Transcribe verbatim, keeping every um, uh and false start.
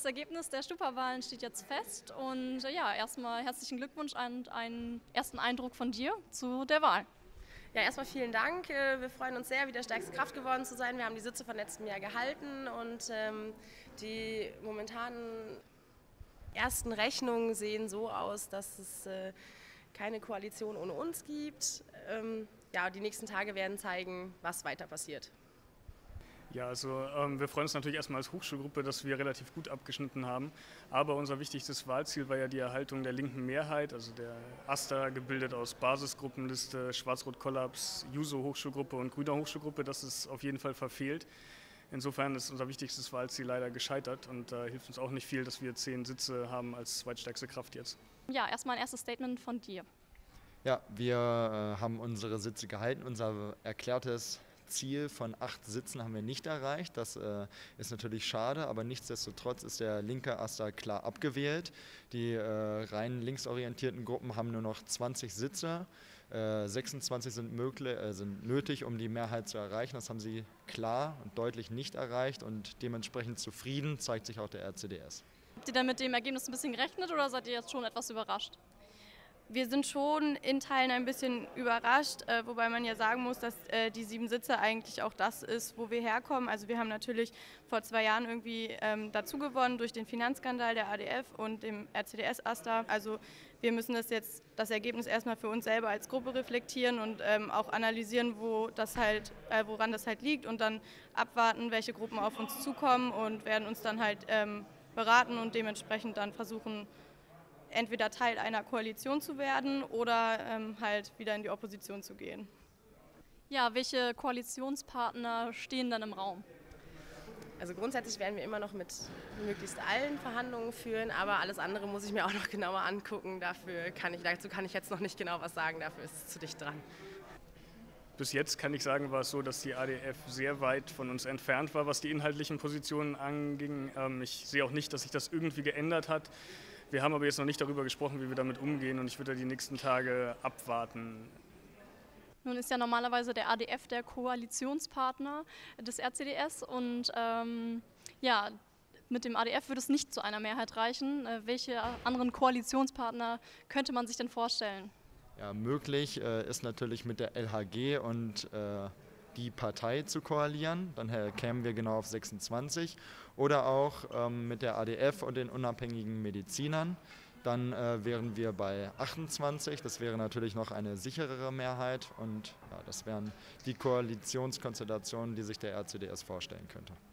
das Ergebnis der Stupawahlen steht jetzt fest und äh, ja, erstmal herzlichen Glückwunsch und einen ersten Eindruck von dir zu der Wahl. Ja, erstmal vielen Dank. Wir freuen uns sehr, wieder stärkste Kraft geworden zu sein. Wir haben die Sitze von letztem Jahr gehalten und ähm, die momentanen ersten Rechnungen sehen so aus, dass es äh, keine Koalition ohne uns gibt. Ähm, ja, die nächsten Tage werden zeigen, was weiter passiert. Ja, also ähm, wir freuen uns natürlich erstmal als Hochschulgruppe, dass wir relativ gut abgeschnitten haben. Aber unser wichtigstes Wahlziel war ja die Erhaltung der linken Mehrheit, also der AStA, gebildet aus Basisgruppenliste, Schwarz-Rot-Kollaps, Juso-Hochschulgruppe und Grüner Hochschulgruppe. Das ist auf jeden Fall verfehlt. Insofern ist unser wichtigstes Wahlziel leider gescheitert und da äh, hilft uns auch nicht viel, dass wir zehn Sitze haben als zweitstärkste Kraft jetzt. Ja, erstmal ein erstes Statement von dir. Ja, wir äh, haben unsere Sitze gehalten. Unser erklärtes Ziel von acht Sitzen haben wir nicht erreicht. Das äh, ist natürlich schade, aber nichtsdestotrotz ist der linke AStA klar abgewählt. Die äh, rein linksorientierten Gruppen haben nur noch zwanzig Sitze. Äh, sechsundzwanzig sind, möglich, äh, sind nötig, um die Mehrheit zu erreichen. Das haben sie klar und deutlich nicht erreicht und dementsprechend zufrieden zeigt sich auch der R C D S. Habt ihr denn mit dem Ergebnis ein bisschen gerechnet oder seid ihr jetzt schon etwas überrascht? Wir sind schon in Teilen ein bisschen überrascht, äh, wobei man ja sagen muss, dass äh, die sieben Sitze eigentlich auch das ist, wo wir herkommen. Also wir haben natürlich vor zwei Jahren irgendwie ähm, dazu gewonnen durch den Finanzskandal der A D F und dem R C D S-AStA. Also wir müssen das jetzt, das Ergebnis erstmal für uns selber als Gruppe reflektieren und ähm, auch analysieren, wo das halt, äh, woran das halt liegt und dann abwarten, welche Gruppen auf uns zukommen und werden uns dann halt ähm, beraten und dementsprechend dann versuchen, entweder Teil einer Koalition zu werden oder ähm, halt wieder in die Opposition zu gehen. Ja, welche Koalitionspartner stehen dann im Raum? Also grundsätzlich werden wir immer noch mit möglichst allen Verhandlungen führen, aber alles andere muss ich mir auch noch genauer angucken. Dafür kann ich, dazu kann ich jetzt noch nicht genau was sagen, dafür ist es zu dicht dran. Bis jetzt kann ich sagen, war es so, dass die A D F sehr weit von uns entfernt war, was die inhaltlichen Positionen anging. Ähm, ich sehe auch nicht, dass sich das irgendwie geändert hat. Wir haben aber jetzt noch nicht darüber gesprochen, wie wir damit umgehen und ich würde die nächsten Tage abwarten. Nun ist ja normalerweise der A D F der Koalitionspartner des R C D S und ähm, ja, mit dem A D F würde es nicht zu einer Mehrheit reichen. Äh, welche anderen Koalitionspartner könnte man sich denn vorstellen? Ja, möglich äh, ist natürlich mit der L H G und äh, die Partei zu koalieren, dann äh, kämen wir genau auf sechsundzwanzig, oder auch ähm, mit der A D F und den unabhängigen Medizinern, dann äh, wären wir bei achtundzwanzig, das wäre natürlich noch eine sicherere Mehrheit und ja, das wären die Koalitionskonstellationen, die sich der R C D S vorstellen könnte.